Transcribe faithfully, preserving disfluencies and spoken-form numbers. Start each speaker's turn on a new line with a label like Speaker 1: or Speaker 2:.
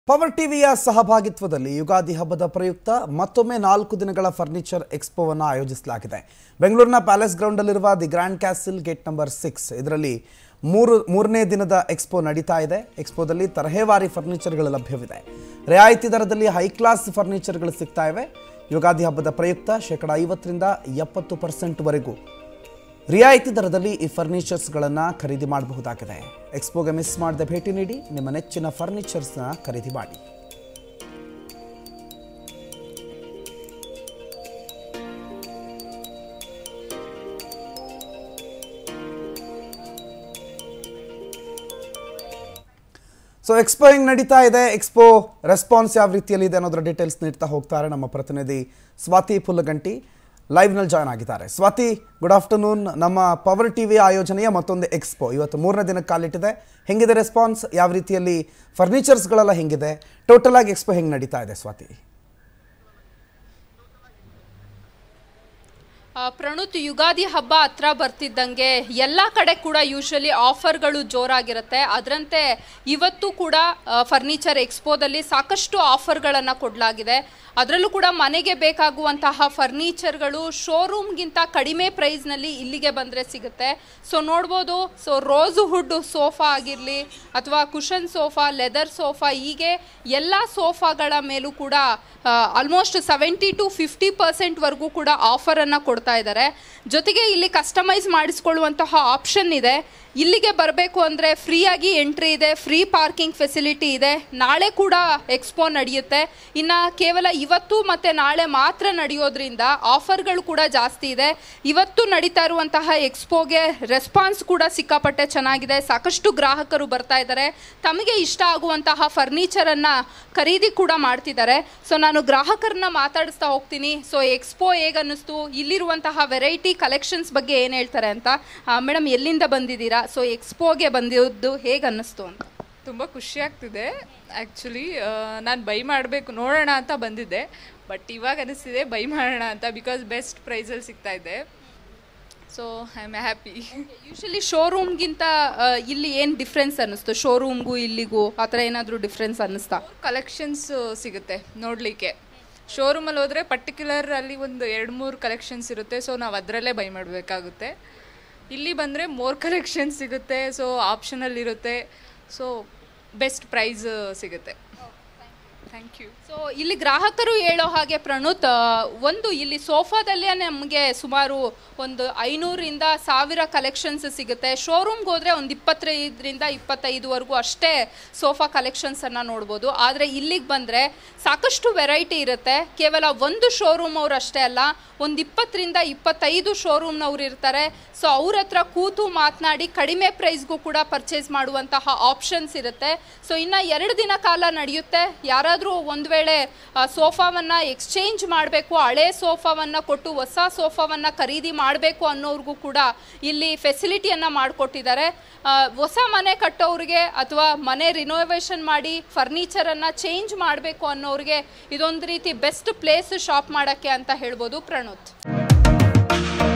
Speaker 1: Power ಟಿವಿಯ ಸಹಭಾಗಿತ್ವದಲ್ಲಿ ಯುಗಾದಿ ಹಬ್ಬದ ಪ್ರಯುಕ್ತ ಮತ್ತೊಮ್ಮೆ ನಾಲ್ಕು ದಿನಗಳ ಫರ್ನಿಚರ್ ಎಕ್ಸ್ಪೋವನ್ನು ಆಯೋಜಿಸಲಾಗಿದೆ. ಬೆಂಗಳೂರಿನ ಪ್ಯಾಲೇಸ್ ಗ್ರೌಂಡಲ್ಲಿರುವ the grand castle gate number six ಇದರಲ್ಲಿ ಮೂರು ಮೂರನೇ ದಿನದ ಎಕ್ಸ್ಪೋ ನಡೀತಾ ಇದೆ. ಎಕ್ಸ್ಪೋದಲ್ಲಿ ತರಹೇವಾರಿ ಫರ್ನಿಚರ್ಗಳು ಲಭ್ಯವಿದೆ. ರಿಯಾಯಿತಿ ದರದಲ್ಲಿ ಹೈ ಕ್ಲಾಸ್ ಫರ್ನಿಚರ್ಗಳು ಸಿಗ್ತಾ ಇವೆ. ಯುಗಾದಿ ಹಬ್ಬದ ಪ್ರಯುಕ್ತ ಶೇಕಡ ಐವತ್ತರಿಂದ ಎಪ್ಪತ್ತು ಪರ್ಸೆಂಟ್ ವರೆಗೂ ರಿಯಾಯಿತಿ ದರದಲ್ಲಿ ಈ ಫರ್ನಿಚರ್ಸ್ಗಳನ್ನು ಖರೀದಿ ಮಾಡಬಹುದಾಗಿದೆ. ಎಕ್ಸ್ಪೋಗೆ ಮಿಸ್ ಮಾಡದೆ ಭೇಟಿ ನೀಡಿ ನಿಮ್ಮ ನೆಚ್ಚಿನ ಫರ್ನಿಚರ್ಸ್ನ ಖರೀದಿ ಮಾಡಿ. ಸೊ ಎಕ್ಸ್ಪೋ ಹೆಂಗೆ ನಡೀತಾ ಇದೆ, ಎಕ್ಸ್ಪೋ ರೆಸ್ಪಾನ್ಸ್ ಯಾವ ರೀತಿಯಲ್ಲಿ ಇದೆ ಅನ್ನೋದರ ಡೀಟೇಲ್ಸ್ ನೀಡ್ತಾ ಹೋಗ್ತಾರೆ ನಮ್ಮ ಪ್ರತಿನಿಧಿ ಸ್ವಾತಿ ಪುಲ್ಲಗಂಟಿ ಲೈವ್ನಲ್ಲಿ ಜಾಯ್ನ್ ಆಗಿದ್ದಾರೆ. Swathi, good afternoon. ನಮ್ಮ ಪವರ್ ಟಿವಿ ಆಯೋಜನೆಯ ಮತ್ತೊಂದು ಎಕ್ಸ್ಪೋ ಇವತ್ತು ಮೂರನೇ ದಿನಕ್ಕೆ ಕಾಲಿಟ್ಟಿದೆ. ಹೆಂಗಿದೆ ರೆಸ್ಪಾನ್ಸ್? ಯಾವ ರೀತಿಯಲ್ಲಿ ಫರ್ನಿಚರ್ಸ್ಗಳೆಲ್ಲ ಹೆಂಗಿದೆ? ಟೋಟಲ್ ಆಗಿ ಎಕ್ಸ್ಪೋ ಹೆಂಗೆ ನಡೀತಾ ಇದೆ ಸ್ವಾತಿ?
Speaker 2: ಪ್ರಣುತ್, ಯುಗಾದಿ ಹಬ್ಬ ಹತ್ರ ಬರ್ತಿದ್ದಂಗೆ ಎಲ್ಲ ಕಡೆ ಕೂಡ ಯೂಶಲಿ ಆಫರ್ಗಳು ಜೋರಾಗಿರುತ್ತೆ. ಅದರಂತೆ ಇವತ್ತು ಕೂಡ ಫರ್ನಿಚರ್ ಎಕ್ಸ್ಪೋದಲ್ಲಿ ಸಾಕಷ್ಟು ಆಫರ್ಗಳನ್ನು ಕೊಡಲಾಗಿದೆ. ಅದರಲ್ಲೂ ಕೂಡ ಮನೆಗೆ ಬೇಕಾಗುವಂತಹ ಫರ್ನಿಚರ್ಗಳು ಶೋರೂಮ್ಗಿಂತ ಕಡಿಮೆ ಪ್ರೈಸ್ನಲ್ಲಿ ಇಲ್ಲಿಗೆ ಬಂದರೆ ಸಿಗುತ್ತೆ. ಸೊ ನೋಡ್ಬೋದು, ಸೊ ರೋಸ್ ವುಡ್ ಸೋಫಾ ಆಗಿರಲಿ ಅಥವಾ ಕುಷನ್ ಸೋಫಾ, ಲೆದರ್ ಸೋಫಾ, ಹೀಗೆ ಎಲ್ಲ ಸೋಫಾಗಳ ಮೇಲೂ ಕೂಡ ಆಲ್ಮೋಸ್ಟ್ ಸೆವೆಂಟಿ ಟು ಫಿಫ್ಟಿ ಪರ್ಸೆಂಟ್ವರೆಗೂ ಕೂಡ ಆಫರನ್ನು ಕೊಡ್ತಾ ಇದ್ದಾರೆ. ಜೊತೆಗೆ ಇಲ್ಲಿ ಕಸ್ಟಮೈಸ್ ಮಾಡಿಸ್ಕೊಳ್ಳುವಂತಹ ಆಪ್ಷನ್ ಇದೆ. ಇಲ್ಲಿಗೆ ಬರಬೇಕು ಅಂದರೆ ಫ್ರೀಯಾಗಿ ಎಂಟ್ರಿ ಇದೆ, ಫ್ರೀ ಪಾರ್ಕಿಂಗ್ ಫೆಸಿಲಿಟಿ ಇದೆ. ನಾಳೆ ಕೂಡ ಎಕ್ಸ್ಪೋ ನಡೆಯುತ್ತೆ. ಇನ್ನು ಕೇವಲ ಇವತ್ತು ಮತ್ತು ನಾಳೆ ಮಾತ್ರ ನಡೆಯೋದ್ರಿಂದ ಆಫರ್ಗಳು ಕೂಡ ಜಾಸ್ತಿ ಇದೆ. ಇವತ್ತು ನಡೀತಾ ಇರುವಂತಹ ಎಕ್ಸ್ಪೋಗೆ ರೆಸ್ಪಾನ್ಸ್ ಕೂಡ ಸಿಕ್ಕಾಪಟ್ಟೆ ಚೆನ್ನಾಗಿದೆ. ಸಾಕಷ್ಟು ಗ್ರಾಹಕರು ಬರ್ತಾ ಇದ್ದಾರೆ, ತಮಗೆ ಇಷ್ಟ ಆಗುವಂತಹ ಫರ್ನಿಚರನ್ನು ಖರೀದಿ ಕೂಡ ಮಾಡ್ತಿದ್ದಾರೆ. ಸೊ ನಾನು ಗ್ರಾಹಕರನ್ನ ಮಾತಾಡಿಸ್ತಾ ಹೋಗ್ತೀನಿ. ಸೊ ಎಕ್ಸ್ಪೋ ಹೇಗೆ ಅನ್ನಿಸ್ತು, ಇಲ್ಲಿರುವಂತಹ ವೆರೈಟಿ ಕಲೆಕ್ಷನ್ಸ್ ಬಗ್ಗೆ ಏನು ಹೇಳ್ತಾರೆ ಅಂತ. ಮೇಡಮ್, ಎಲ್ಲಿಂದ ಬಂದಿದ್ದೀರಾ? ಸೊ ಎಕ್ಸ್ಪೋಗೆ ಬಂದಿದ್ದು ಹೇಗೆ ಅನ್ನಿಸ್ತು ಅಂತ?
Speaker 3: ತುಂಬ ಖುಷಿ ಆಗ್ತಿದೆ. ಆ್ಯಕ್ಚುಲಿ ನಾನು ಬೈ ಮಾಡಬೇಕು ನೋಡೋಣ ಅಂತ ಬಂದಿದ್ದೆ, ಬಟ್ ಇವಾಗ ಅನಿಸ್ತಿದೆ ಬೈ ಮಾಡೋಣ ಅಂತ. ಬಿಕಾಸ್ ಬೆಸ್ಟ್ ಪ್ರೈಸಲ್ಲಿ ಸಿಗ್ತಾ ಇದೆ. So I am happy.
Speaker 2: Usually ಶೋರೂಮ್ಗಿಂತ ಇಲ್ಲಿ ಏನು ಡಿಫ್ರೆನ್ಸ್ ಅನ್ನಿಸ್ತು? ಶೋರೂಮ್ಗೂ ಇಲ್ಲಿಗೂ ಆ ಥರ ಏನಾದರೂ ಡಿಫ್ರೆನ್ಸ್ ಅನ್ನಿಸ್ತಾ?
Speaker 3: ಕಲೆಕ್ಷನ್ಸ್ ಸಿಗುತ್ತೆ ನೋಡಲಿಕ್ಕೆ. ಶೋರೂಮಲ್ಲಿ ಹೋದರೆ ಪರ್ಟಿಕ್ಯುಲರ್ ಅಲ್ಲಿ ಒಂದು ಎರಡು ಮೂರು ಕಲೆಕ್ಷನ್ಸ್ ಇರುತ್ತೆ. ಸೊ ನಾವು ಅದರಲ್ಲೇ ಬೈ ಮಾಡಬೇಕಾಗುತ್ತೆ. ಇಲ್ಲಿ ಬಂದರೆ ಮೋರ್ ಕಲೆಕ್ಷನ್ಸ್ ಸಿಗುತ್ತೆ. ಸೊ ಆಪ್ಷನಲ್ ಇರುತ್ತೆ. ಸೊ ಬೆಸ್ಟ್ ಪ್ರೈಸ್ ಸಿಗುತ್ತೆ. Thank you.
Speaker 2: ಸೊ ಇಲ್ಲಿ ಗ್ರಾಹಕರು ಹೇಳೋ ಹಾಗೆ ಪ್ರಣುತ್, ಒಂದು ಇಲ್ಲಿ ಸೋಫಾದಲ್ಲೇ ನಮಗೆ ಸುಮಾರು ಒಂದು ಐನೂರಿಂದ ಸಾವಿರ ಕಲೆಕ್ಷನ್ಸ್ ಸಿಗುತ್ತೆ. ಶೋರೂಮ್ಗೆ ಹೋದರೆ ಒಂದು ಇಪ್ಪತ್ತೈದರಿಂದ ಇಪ್ಪತ್ತೈದುವರೆಗೂ ಅಷ್ಟೇ ಸೋಫಾ ಕಲೆಕ್ಷನ್ಸನ್ನು ನೋಡ್ಬೋದು. ಆದರೆ ಇಲ್ಲಿಗೆ ಬಂದರೆ ಸಾಕಷ್ಟು ವೆರೈಟಿ ಇರುತ್ತೆ. ಕೇವಲ ಒಂದು ಶೋರೂಮ್ ಅವರು ಅಷ್ಟೇ ಅಲ್ಲ, ಒಂದು ಇಪ್ಪತ್ತರಿಂದ ಇಪ್ಪತ್ತೈದು ಶೋರೂಮ್ನವ್ರು ಇರ್ತಾರೆ. ಸೊ ಅವ್ರ ಹತ್ರ ಕೂತು ಮಾತನಾಡಿ ಕಡಿಮೆ ಪ್ರೈಸ್ಗೂ ಕೂಡ ಪರ್ಚೇಸ್ ಮಾಡುವಂತಹ ಆಪ್ಷನ್ಸ್ ಇರುತ್ತೆ. ಸೊ ಇನ್ನು ಎರಡು ದಿನ ಕಾಲ ನಡೆಯುತ್ತೆ. ಯಾರಾದರೂ ಒಂದು ವೇಳೆ ಸೋಫಾವನ್ನು ಎಕ್ಸ್ಚೇಂಜ್ ಮಾಡಬೇಕು, ಹಳೆ ಸೋಫಾವನ್ನು ಕೊಟ್ಟು ಹೊಸ ಸೋಫಾವನ್ನು ಖರೀದಿ ಮಾಡಬೇಕು ಅನ್ನೋರಿಗೂ ಕೂಡ ಇಲ್ಲಿ ಫೆಸಿಲಿಟಿಯನ್ನು ಮಾಡಿಕೊಟ್ಟಿದ್ದಾರೆ. ಹೊಸ ಮನೆ ಕಟ್ಟೋರಿಗೆ ಅಥವಾ ಮನೆ ರಿನೋವೇಷನ್ ಮಾಡಿ ಫರ್ನಿಚರನ್ನು ಚೇಂಜ್ ಮಾಡಬೇಕು ಅನ್ನೋರಿಗೆ ಇದೊಂದು ರೀತಿ ಬೆಸ್ಟ್ ಪ್ಲೇಸ್ ಶಾಪ್ ಮಾಡೋಕ್ಕೆ ಅಂತ ಹೇಳ್ಬೋದು ಪ್ರಣುತ್.